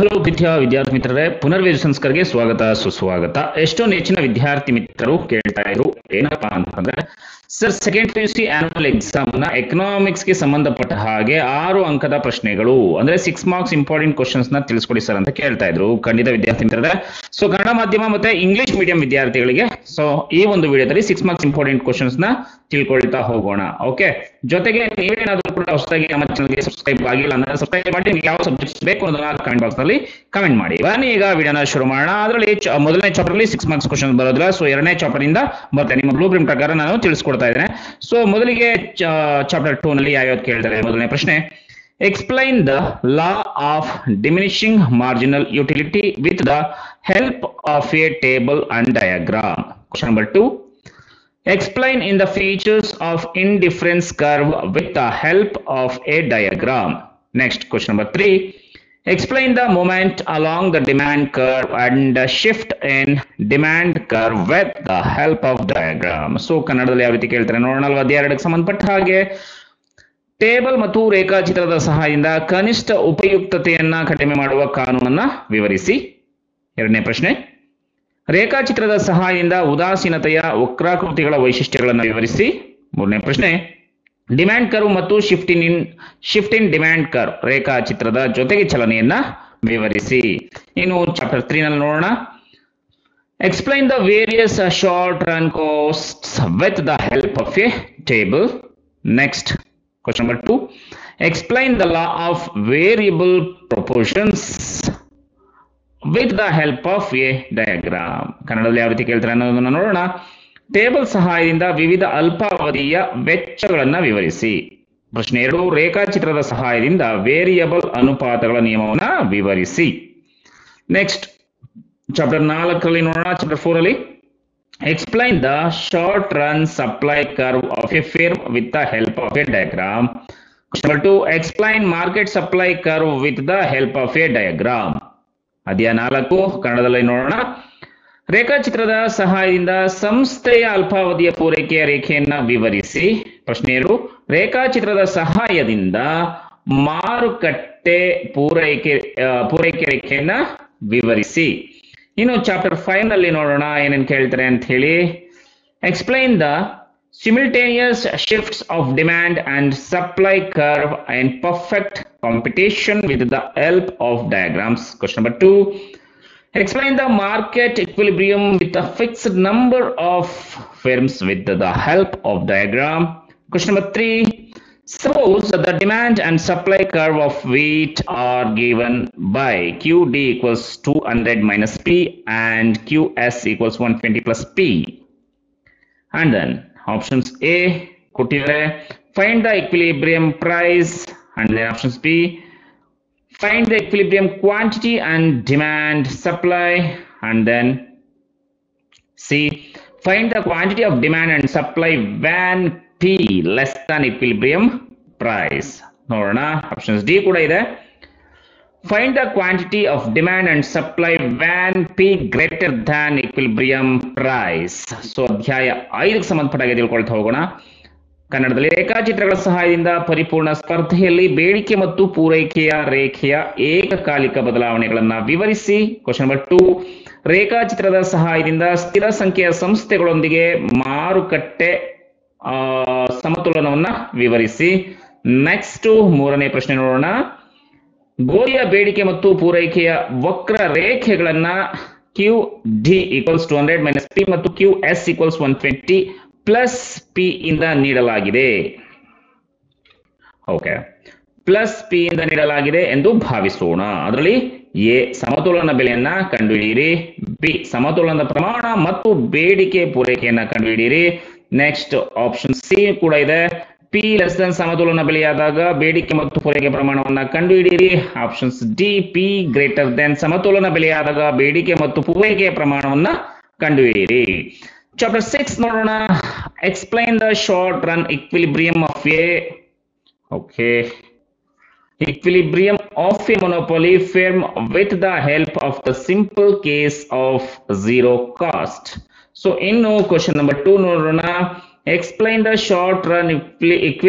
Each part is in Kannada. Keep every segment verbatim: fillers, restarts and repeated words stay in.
ಹಲೋ ಪ್ರೀತಿಯ ವಿದ್ಯಾರ್ಥಿ ಮಿತ್ರರೇ, ಪುನರ್ವೇದ ಸಂಸ್ಕರ್ಗೆ ಸ್ವಾಗತ ಸುಸ್ವಾಗತ. ಎಷ್ಟೋ ನೆಚ್ಚಿನ ವಿದ್ಯಾರ್ಥಿ ಮಿತ್ರರು ಕೇಳ್ತಾ ಇದ್ರು ಏನಪ್ಪಾ ಅಂತಂದ್ರೆ, sir second P U C annual exam ನ ಎಕನಾಮಿಕ್ಸ್ ಗೆ ಸಂಬಂಧಪಟ್ಟ ಹಾಗೆ ಆರು ಅಂಕದ ಪ್ರಶ್ನೆಗಳು ಅಂದ್ರೆ ಸಿಕ್ಸ್ ಮಾರ್ಕ್ಸ್ ಇಂಪಾರ್ಟೆಂಟ್ ಕ್ವಶನ್ಸ್ ನ ತಿಳಿಸ್ಕೊಡಿ ಸರ್ ಅಂತ ಕೇಳ್ತಾ ಇದ್ರು ಖಂಡಿತ ವಿದ್ಯಾರ್ಥಿ ಮಿತ್ರರೇ. ಸೊ ಕನ್ನಡ ಮಾಧ್ಯಮ ಮತ್ತೆ ಇಂಗ್ಲಿಷ್ ಮೀಡಿಯಂ ವಿದ್ಯಾರ್ಥಿಗಳಿಗೆ ಸೊ ಈ ಒಂದು ವಿಡಿಯೋದಲ್ಲಿ ಸಿಕ್ಸ್ ಮಾರ್ಕ್ಸ್ ಇಂಪಾರ್ಟೆಂಟ್ ಕ್ವಶನ್ಸ್ ನ ತಿಳ್ಕೊಳ್ತಾ ಹೋಗೋಣ. ಓಕೆ, ಜೊತೆಗೆ ನೀವೇನಾದ್ರೂ ಕೂಡ ಹೊಸದಾಗಿ ನಮ್ಮ ಚಾನಲ್ಗೆ ಸಬ್ಸ್ಕ್ರೈಬ್ ಆಗಿಲ್ಲ ಅಂದ್ರೆ ಸಬ್ಸ್ಕ್ರೈಬ್ ಮಾಡಿ, ನಿಮ್ಗೆ ಯಾವ ಸಬ್ಜೆಕ್ಟ್ಸ್ ಬೇಕು ಅನ್ನೋದನ್ನ ಕಮೆಂಟ್ ಬಾಕ್ಸ್ ನಲ್ಲಿ ಕಮೆಂಟ್ ಮಾಡಿ. ಬನ್ನಿ ಈಗ ವಿಡಿಯೋನ ಶುರು ಮಾಡೋಣ. ಅದರಲ್ಲಿ ಮೊದಲನೇ ಚಾಪ್ಟರ್ ಅಲ್ಲಿ ಸಿಕ್ಸ್ ಮಾರ್ಕ್ಸ್ ಕ್ವಶನ್ ಬರೋದಿಲ್ಲ, ಸೊ ಎರಡನೇ ಚಾಪ್ಟರ್ ಇಂದ ಬರುತ್ತೆ. ನಿಮ್ಮ ಬ್ಲೂ ಪ್ರಿಂಟ್ ಪ್ರಕಾರ ನಾನು ತಿಳಿಸ್ಕೊಡ್ತಾ ಇದ್ದೇನೆ. ಸೊ ಮೊದಲಿಗೆ ಚಾಪ್ಟರ್ ಟೂ ನಲ್ಲಿ ಯಾವ್ಯಾವ್ದು ಕೇಳ್ತಾರೆ. ಮೊದಲನೇ ಪ್ರಶ್ನೆ, explain the law of diminishing marginal utility with the help of a table and diagram. Question number two, explain in the features of indifference curve with the help of a diagram. Next, question number three, explain the moment along the demand curve and the shift in demand curve with the help of diagram. So ಕನ್ನಡದಲ್ಲಿ ಯಾವ ರೀತಿ ಕೇಳ್ತಾರೆ ನೋಡೋಣ. ಅಧ್ಯಾಯ ಎರಡಕ್ಕೆ ಸಂಬಂಧಪಟ್ಟ ಹಾಗೆ ಟೇಬಲ್ ಮತ್ತು ರೇಖಾಚಿತ್ರದ ಸಹಾಯದಿಂದ ಕನಿಷ್ಠ ಉಪಯುಕ್ತತೆಯನ್ನ ಕಡಿಮೆ ಮಾಡುವ ಕಾನೂನನ್ನ ವಿವರಿಸಿ. ಎರಡನೇ ಪ್ರಶ್ನೆ, ರೇಖಾಚಿತ್ರದ ಸಹಾಯದಿಂದ ಉದಾಸೀನತೆಯ ವಕ್ರಾಕೃತಿಗಳ ವೈಶಿಷ್ಟ್ಯಗಳನ್ನು ವಿವರಿಸಿ. ಮೂರನೇ ಪ್ರಶ್ನೆ, ಡಿಮ್ಯಾಂಡ್ ಕರ್ವ್ ಮತ್ತು shift in shift in demand curve ರೇಖಾಚಿತ್ರದ ಜೊತೆಗೆ ಚಲನೆಯನ್ನ ವಿವರಿಸಿ. ಇನ್ನು ಚಾಪ್ಟರ್ ತ್ರೀ ನಲ್ಲಿ ನೋಡೋಣ. Explain the various short run costs with the help of a table. Next, question number two, explain the law of variable proportions with the help of a diagram. ಕನ್ನಡದಲ್ಲಿ ಯಾವ ರೀತಿ ಕೇಳ್ತಾರೆ ಅನ್ನೋದನ್ನ ನೋಡೋಣ. ಟೇಬಲ್ ಸಹಾಯದಿಂದ ವಿವಿಧ ಅಲ್ಪಾವಧಿಯ ವೆಚ್ಚಗಳನ್ನು ವಿವರಿಸಿ. ಪ್ರಶ್ನೆ ಎರಡು, ರೇಖಾಚಿತ್ರದ ಸಹಾಯದಿಂದ ವೇರಿಯಬಲ್ ಅನುಪಾತಗಳ ನಿಯಮವನ್ನು ವಿವರಿಸಿ. ನೆಕ್ಸ್ಟ್ ಚಾಪ್ಟರ್ ನಾಲ್ಕರಲ್ಲಿ ನೋಡೋಣ. ಚಾಪ್ಟರ್ ಫೋರ್ ಅಲ್ಲಿ explain the short run supply curve of a firm with the help of a diagram. Question number two, explain market supply curve with the help of a diagram. ಅಧ್ಯಾಯ ನಾಲ್ಕು ಕನ್ನಡದಲ್ಲಿ ನೋಡೋಣ. ರೇಖಾಚಿತ್ರದ ಸಹಾಯದಿಂದ ಸಂಸ್ಥೆಯ ಅಲ್ಪಾವಧಿಯ ಪೂರೈಕೆಯ ರೇಖೆಯನ್ನ ವಿವರಿಸಿ. ಪ್ರಶ್ನೆ ಎರಡು, ರೇಖಾಚಿತ್ರದ ಸಹಾಯದಿಂದ ಮಾರುಕಟ್ಟೆ ಪೂರೈಕೆ ಪೂರೈಕೆ ರೇಖೆಯನ್ನ ವಿವರಿಸಿ. ಇನ್ನು ಚಾಪ್ಟರ್ ಫೈವ್ ನಲ್ಲಿ ನೋಡೋಣ ಏನೇನು ಕೇಳ್ತಾರೆ ಅಂತ ಹೇಳಿ. Explain the simultaneous shifts of demand and supply curve and perfect competition with the help of diagrams. Question number two, explain the market equilibrium with a fixed number of firms with the help of diagram. Question number three, suppose the demand and supply curve of wheat are given by Q D equals two hundred minus P and Q S equals one twenty plus P. And then options A, ಕೊಟ್ಟಿದ್ದಾರೆ, find the equilibrium price, and then options B, find the equilibrium quantity and demand supply, and then C, find the quantity of demand and supply when P less than equilibrium price. ನೋಡೋಣ. ಆಪ್ಷನ್ಸ್ ಡಿ ಕೂಡ ಇದೆ. Find the quantity of demand and supply when P greater than equilibrium price. So ಅಧ್ಯಾಯ ಐದಕ್ಕೆ ಸಂಬಂಧಪಟ್ಟಾಗೆ ತಿಳ್ಕೊಳ್ತಾ ಹೋಗೋಣ. ಕನ್ನಡದಲ್ಲಿ ರೇಖಾಚಿತ್ರಗಳ ಸಹಾಯದಿಂದ ಪರಿಪೂರ್ಣ ಸ್ಪರ್ಧೆಯಲ್ಲಿ ಬೇಡಿಕೆ ಮತ್ತು ಪೂರೈಕೆಯ ರೇಖೆಯ ಏಕಕಾಲಿಕ ಬದಲಾವಣೆಗಳನ್ನ ವಿವರಿಸಿ. ಕ್ವಶನ್ ನಂಬರ್ ಟೂ, ರೇಖಾಚಿತ್ರದ ಸಹಾಯದಿಂದ ಸ್ಥಿರ ಸಂಖ್ಯೆಯ ಸಂಸ್ಥೆಗಳೊಂದಿಗೆ ಮಾರುಕಟ್ಟೆ ಸಮತೋಲನವನ್ನ ವಿವರಿಸಿ. ನೆಕ್ಸ್ಟ್ ಮೂರನೇ ಪ್ರಶ್ನೆ ನೋಡೋಣ. ಗೋಧಿಯ ಬೇಡಿಕೆ ಮತ್ತು ಪೂರೈಕೆಯ ವಕ್ರ ರೇಖೆಗಳನ್ನ Q D equals to hundred minus P ಮತ್ತು Q S equals one twenty plus P ಇಂದ ನೀಡಲಾಗಿದೆ. ಓಕೆ, ಪ್ಲಸ್ ಪಿ ಇಂದ ನೀಡಲಾಗಿದೆ ಎಂದು ಭಾವಿಸೋಣ. ಅದರಲ್ಲಿ ಎ ಸಮತೋಲನ ಬೆಲೆಯನ್ನ ಕಂಡುಹಿಡಿಯಿರಿ, ಬಿ ಸಮತೋಲನದ ಪ್ರಮಾಣ ಮತ್ತು ಬೇಡಿಕೆ ಪೂರೈಕೆಯನ್ನ ಕಂಡುಹಿಡಿಯಿರಿ. ನೆಕ್ಸ್ಟ್ ಆಪ್ಷನ್ ಸಿ ಕೂಡ ಇದೆ, ಪಿ ಲೆಸ್ ದನ್ ಸಮತೋಲನ ಬೆಲೆಯಾದಾಗ ಬೇಡಿಕೆ ಮತ್ತು ಪೂರೈಕೆ ಪ್ರಮಾಣವನ್ನ ಕಂಡುಹಿಡಿಯಿರಿ. Options D, P greater than ಸಮತೋಲನ ಬೆಲೆಯಾದಾಗ ಬೇಡಿಕೆ ಮತ್ತು ಪೂರೈಕೆಯ ಪ್ರಮಾಣವನ್ನ ಕಂಡುಹಿಡಿಯಿರಿ. ಚಾಪ್ಟರ್ ಸಿಕ್ಸ್ ನೋಡೋಣ. Explain the short run equilibrium of a okay equilibrium of a monopoly firm with the help of the simple case of zero cost. So in no question number two ನೋಡೋಣ. Explain the short run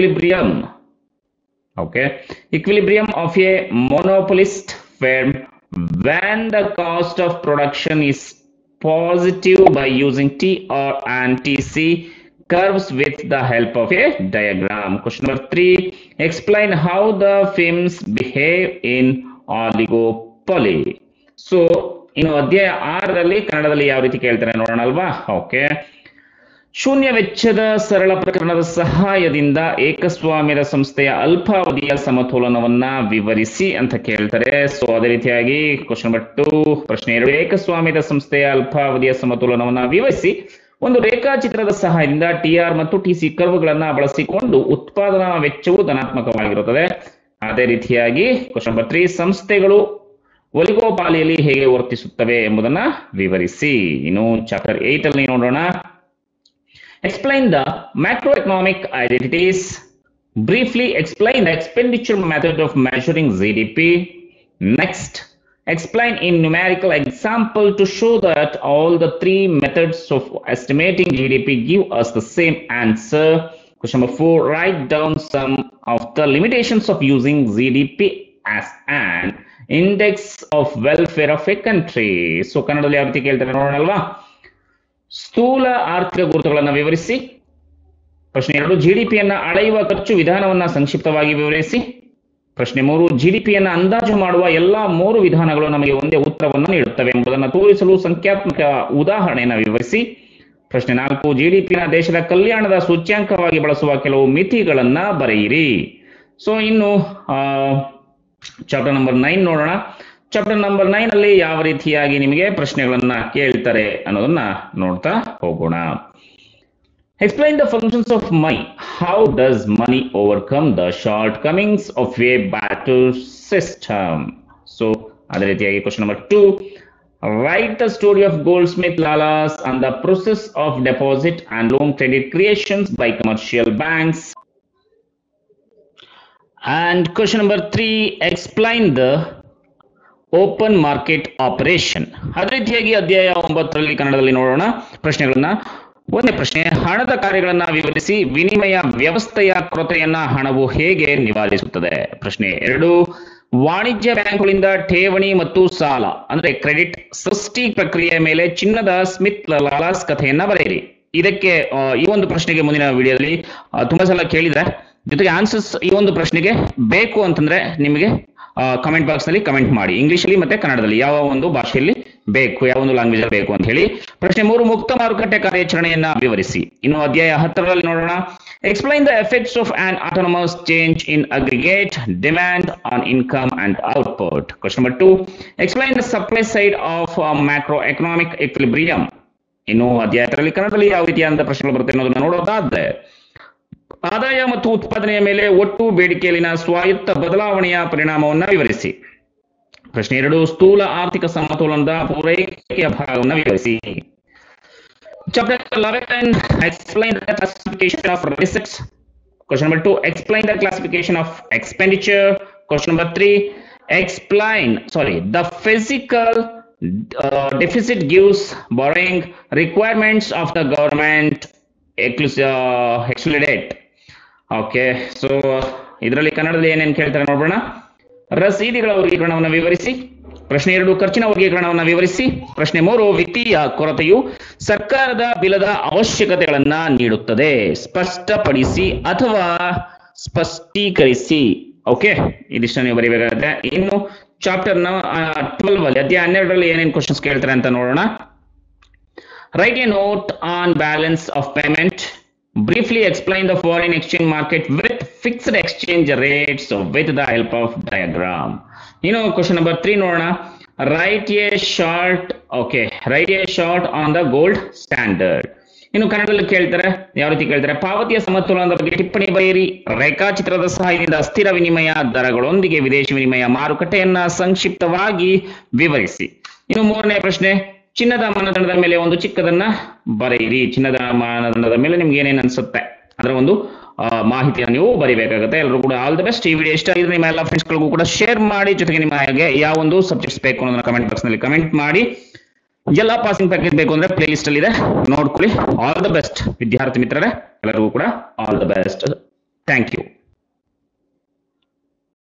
equilibrium. Okay, equilibrium of a monopolist firm when the cost of production is positive by using T R and T C curves with the help of a diagram. Question number three, explain how the films behave in oligopoly. So ಇನ್ನು ಅಧ್ಯಾಯ ಆರರಲ್ಲಿ ಕನ್ನಡದಲ್ಲಿ ಯಾವ ರೀತಿ ಕೇಳ್ತಾರೆ ನೋಡೋಣ ಅಲ್ವಾ. ಓಕೆ, ಶೂನ್ಯ ವೆಚ್ಚದ ಸರಳ ಪ್ರಕರಣದ ಸಹಾಯದಿಂದ ಏಕಸ್ವಾಮ್ಯದ ಸಂಸ್ಥೆಯ ಅಲ್ಪಾವಧಿಯ ಸಮತೋಲನವನ್ನ ವಿವರಿಸಿ ಅಂತ ಕೇಳ್ತಾರೆ. ಸೊ ಅದೇ ರೀತಿಯಾಗಿ ಕ್ವಶನ್ ನಂಬರ್ ಟು, ಪ್ರಶ್ನೆ ಎರಡು, ಏಕಸ್ವಾಮ್ಯದ ಸಂಸ್ಥೆಯ ಅಲ್ಪಾವಧಿಯ ಸಮತೋಲನವನ್ನ ವಿವರಿಸಿ ಒಂದು ರೇಖಾಚಿತ್ರದ ಸಹಾಯದಿಂದ ಟಿ ಆರ್ ಮತ್ತು ಟಿ ಸಿ ಕರ್ವ್ಗಳನ್ನ ಬಳಸಿಕೊಂಡು ಉತ್ಪಾದನಾ ವೆಚ್ಚವು ಧನಾತ್ಮಕವಾಗಿರುತ್ತದೆ. ಅದೇ ರೀತಿಯಾಗಿ ಕ್ವಶನ್ ನಂಬರ್ ತ್ರೀ, ಸಂಸ್ಥೆಗಳು ಒಲಿಗೋಪಾಲಿಯಲ್ಲಿ ಹೇಗೆ ವರ್ತಿಸುತ್ತವೆ ಎಂಬುದನ್ನ ವಿವರಿಸಿ. ಇನ್ನು ಚಾಪ್ಟರ್ ಏಟ್ ಅಲ್ಲಿ ನೋಡೋಣ. Explain the macroeconomic identities. Briefly explain the expenditure method of measuring G D P. Next, explain in numerical example to show that all the three methods of estimating G D P give us the same answer. Question number four, write down some of the limitations of using G D P as an index of welfare of a country. So, ಕನ್ನಡದಲ್ಲಿ ಯಾವ ರೀತಿ ಕೇಳ್ತಾರೆ ನೋಡೋಣ ಅಲ್ವಾ. ಸ್ಥೂಲ ಆರ್ಥಿಕ ಗುರುತುಗಳನ್ನು ವಿವರಿಸಿ. ಪ್ರಶ್ನೆ ಎರಡು, ಜಿಡಿಪಿಯನ್ನ ಅಳೆಯುವ ಖರ್ಚು ವಿಧಾನವನ್ನ ಸಂಕ್ಷಿಪ್ತವಾಗಿ ವಿವರಿಸಿ. ಪ್ರಶ್ನೆ ಮೂರು, ಜಿಡಿಪಿಯನ್ನ ಅಂದಾಜು ಮಾಡುವ ಎಲ್ಲಾ ಮೂರು ವಿಧಾನಗಳು ನಮಗೆ ಒಂದೇ ಉತ್ತರವನ್ನು ನೀಡುತ್ತವೆ ಎಂಬುದನ್ನು ತೋರಿಸಲು ಸಂಖ್ಯಾತ್ಮಕ ಉದಾಹರಣೆಯನ್ನು ವಿವರಿಸಿ. ಪ್ರಶ್ನೆ ನಾಲ್ಕು, ಜಿಡಿಪಿನ ದೇಶದ ಕಲ್ಯಾಣದ ಸೂಚ್ಯಾಂಕವಾಗಿ ಬಳಸುವ ಕೆಲವು ಮಿತಿಗಳನ್ನ ಬರೆಯಿರಿ. ಸೊ ಇನ್ನು ಚಾಪ್ಟರ್ ನಂಬರ್ ನೈನ್ ನೋಡೋಣ. ಚಾಪ್ಟರ್ ನಂಬರ್ ನೈನ್ ಅಲ್ಲಿ ಯಾವ ರೀತಿಯಾಗಿ ನಿಮಗೆ ಪ್ರಶ್ನೆಗಳನ್ನ ಕೇಳ್ತಾರೆ ಅನ್ನೋದನ್ನ ನೋಡ್ತಾ ಹೋಗೋಣ. Explain the functions of money. How does money overcome the shortcomings of a barter system. So ಅದೇ ರೀತಿಯಾಗಿ question number two, write the story of goldsmith ಲಾಲಾಸ್ and the process of deposit and loan credit creations by commercial banks. And question number three, explain the open market operation. ಅದೇ ರೀತಿಯಾಗಿ ಅಧ್ಯಾಯ ಒಂಬತ್ತರಲ್ಲಿ ಕನ್ನಡದಲ್ಲಿ ನೋಡೋಣ ಪ್ರಶ್ನೆಗಳನ್ನ. ಒಂದನೇ ಪ್ರಶ್ನೆ, ಹಣದ ಕಾರ್ಯಗಳನ್ನ ವಿವರಿಸಿ. ವಿನಿಮಯ ವ್ಯವಸ್ಥೆಯ ಕೊರತೆಯನ್ನ ಹಣವು ಹೇಗೆ ನಿವಾರಿಸುತ್ತದೆ. ಪ್ರಶ್ನೆ ಎರಡು, ವಾಣಿಜ್ಯ ಬ್ಯಾಂಕ್ಗಳಿಂದ ಠೇವಣಿ ಮತ್ತು ಸಾಲ ಅಂದ್ರೆ ಕ್ರೆಡಿಟ್ ಸೃಷ್ಟಿ ಪ್ರಕ್ರಿಯೆಯ ಮೇಲೆ ಚಿನ್ನದ ಸ್ಮಿತ್ ಲಾಲಾಸ್ ಕಥೆಯನ್ನ ಬರೆಯಿರಿ. ಇದಕ್ಕೆ ಈ ಒಂದು ಪ್ರಶ್ನೆಗೆ ಮುಂದಿನ ವಿಡಿಯೋದಲ್ಲಿ ತುಂಬಾ ಸಲ ಕೇಳಿದ್ರೆ, ಜೊತೆಗೆ ಆನ್ಸರ್ಸ್ ಈ ಒಂದು ಪ್ರಶ್ನೆಗೆ ಬೇಕು ಅಂತಂದ್ರೆ ನಿಮಗೆ ಕಮೆಂಟ್ ಬಾಕ್ಸ್ ನಲ್ಲಿ ಕಮೆಂಟ್ ಮಾಡಿ, ಇಂಗ್ಲಿಷ್ ಅಲ್ಲಿ ಮತ್ತೆ ಕನ್ನಡದಲ್ಲಿ ಯಾವ ಒಂದು ಭಾಷೆಯಲ್ಲಿ ಬೇಕು, ಯಾವ ಒಂದು ಲ್ಯಾಂಗ್ವೇಜ್ ಅಲ್ಲಿ ಬೇಕು ಅಂತ ಹೇಳಿ. ಪ್ರಶ್ನೆ ಮೂರು, ಮುಕ್ತ ಮಾರುಕಟ್ಟೆ ಕಾರ್ಯಾಚರಣೆಯನ್ನ ವಿವರಿಸಿ. ಇನ್ನು ಅಧ್ಯಾಯ ಹತ್ತರಲ್ಲಿ ನೋಡೋಣ. Explain the effects of on autonomous change in aggregate demand on income and output. Question number two, explain the supply side of macro economic equilibrium. ಇನ್ನು ಅಧ್ಯಾಯ ಹತ್ತರಲ್ಲಿ ಕನ್ನಡದಲ್ಲಿ ಯಾವ ರೀತಿಯಾದ ಪ್ರಶ್ನೆಗಳು ಬರುತ್ತೆ ಅನ್ನೋದನ್ನ ನೋಡೋದಾದ್ರೆ, ಆದಾಯ ಮತ್ತು ಉತ್ಪಾದನೆಯ ಮೇಲೆ ಒಟ್ಟು ಬೇಡಿಕೆಯಲ್ಲಿನ ಸ್ವಾಯತ್ತ ಬದಲಾವಣೆಯ ಪರಿಣಾಮವನ್ನು ವಿವರಿಸಿ. ಪ್ರಶ್ನೆ ಎರಡು, ಸ್ಥೂಲ ಆರ್ಥಿಕ ಸಮತೋಲನದ ಪೂರೈಕೆಯ ಭಾಗವನ್ನು ವಿವರಿಸಿ. Chapter eleven, explain the classification of receipts. Question number two, explain the classification of expenditure. Question number three, explain sorry the physical uh, deficit gives borrowing requirements of the government excluded. Okay, so ಇದರಲ್ಲಿ ಕನ್ನಡದಲ್ಲಿ ಏನೇನು ಕೇಳ್ತಾರೆ ನೋಡೋಣ. ರಸೀದಿಗಳ ವರ್ಗೀಕರಣವನ್ನು ವಿವರಿಸಿ. ಪ್ರಶ್ನೆ ಎರಡು, ಖರ್ಚಿನ ವರ್ಗೀಕರಣವನ್ನು ವಿವರಿಸಿ. ಪ್ರಶ್ನೆ ಮೂರು, ವಿತ್ತೀಯ ಕೊರತೆಯು ಸರ್ಕಾರದ ಬಿಲದ ಅವಶ್ಯಕತೆಗಳನ್ನ ನೀಡುತ್ತದೆ, ಸ್ಪಷ್ಟಪಡಿಸಿ ಅಥವಾ ಸ್ಪಷ್ಟೀಕರಿಸಿ. ಓಕೆ, ಇದಿಷ್ಟು ನೀವು ಬರೀಬೇಕಾಗುತ್ತೆ. ಇನ್ನು ಚಾಪ್ಟರ್ ಟ್ವೆಲ್ವ್ ಅಲ್ಲಿ ಅಧ್ಯಾಯ ಹನ್ನೆರಡರಲ್ಲಿ ಏನೇನು ಕ್ವಶನ್ಸ್ ಕೇಳ್ತಾರೆ ಅಂತ ನೋಡೋಣ. Write a note on balance of payment. Briefly explain the foreign exchange market with fixed exchange rates with the help of diagram. You know, question number three ನೋಡೋಣ. Write a short, okay, write a short on the gold standard. ಇನ್ನು ಕನ್ನಡದಲ್ಲಿ ಕೇಳ್ತಾರೆ, ಯಾವ ರೀತಿ ಕೇಳ್ತಾರೆ, ಪಾವತಿಯ ಸಮತೋಲನದ ಬಗ್ಗೆ ಟಿಪ್ಪಣಿ ಬರೆಯಿರಿ. ರೇಖಾಚಿತ್ರದ ಸಹಾಯದಿಂದ ಅಸ್ಥಿರ ವಿನಿಮಯ ದರಗಳೊಂದಿಗೆ ವಿದೇಶಿ ವಿನಿಮಯ ಮಾರುಕಟ್ಟೆಯನ್ನ ಸಂಕ್ಷಿಪ್ತವಾಗಿ ವಿವರಿಸಿ. ಇನ್ನು ಮೂರನೇ ಪ್ರಶ್ನೆ, ಚಿನ್ನದ ಮಾನದಂಡದ ಮೇಲೆ ಒಂದು ಚಿಕ್ಕದನ್ನ ಬರೆಯಿರಿ. ಚಿನ್ನದ ಮಾನದಂಡದ ಮೇಲೆ ನಿಮ್ಗೆ ಏನೇನು ಅನ್ಸುತ್ತೆ ಅದರ ಒಂದು ಮಾಹಿತಿಯನ್ನು ನೀವು ಬರೀಬೇಕಾಗುತ್ತೆ. ಎಲ್ಲರೂ ಕೂಡ ಆಲ್ ದ ಬೆಸ್ಟ್. ಈ ವಿಡಿಯೋ ಇಷ್ಟ ಆಗಿದ್ರೆ ನಿಮ್ಮ ಎಲ್ಲ ಫ್ರೆಂಡ್ಸ್ಗಳಿಗೂ ಕೂಡ ಶೇರ್ ಮಾಡಿ, ಜೊತೆಗೆ ನಿಮಗೆ ಯಾವ ಒಂದು ಸಬ್ಜೆಕ್ಟ್ಸ್ ಬೇಕು ಅನ್ನೋದನ್ನ ಕಮೆಂಟ್ ಬಾಕ್ಸ್ ನಲ್ಲಿ ಕಮೆಂಟ್ ಮಾಡಿ. ಎಲ್ಲ ಪಾಸಿಂಗ್ ಪ್ಯಾಕೇಜ್ ಬೇಕು ಅಂದ್ರೆ ಪ್ಲೇ ಲಿಸ್ಟ್ ಅಲ್ಲಿ ಇದೆ, ನೋಡ್ಕೊಳ್ಳಿ. ಆಲ್ ದ ಬೆಸ್ಟ್ ವಿದ್ಯಾರ್ಥಿ ಮಿತ್ರರೇ, ಎಲ್ಲರಿಗೂ ಕೂಡ all the best. Thank you.